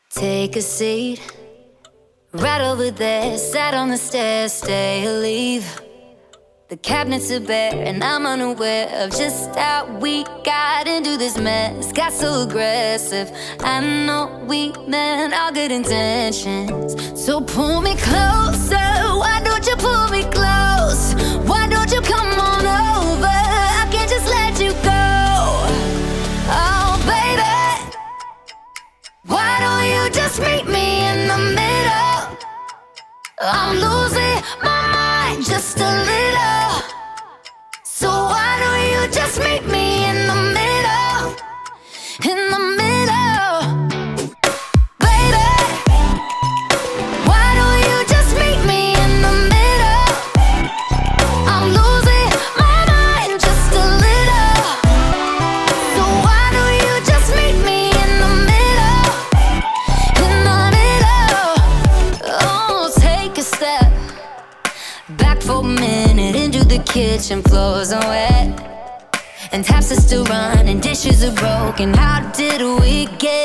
Take a seat, right over there. Sat on the stairs, stay or leave. The cabinets are bare and I'm unaware of just how we got into this mess. Got so aggressive, I know we meant all good intentions. So pull me closer, why don't you pull me close? Why don't you come on over? I can't just let you go. Oh baby, why don't you just meet me in the middle? I'm losing my mind just a little. So why don't you just meet me in the middle? In the middle. Baby, why don't you just meet me in the middle? I'm losing my mind just a little. So why don't you just meet me in the middle? In the middle. Oh, take a step back for a minute into the kitchen. Floors are wet and taps are still running, dishes are broken. How did we get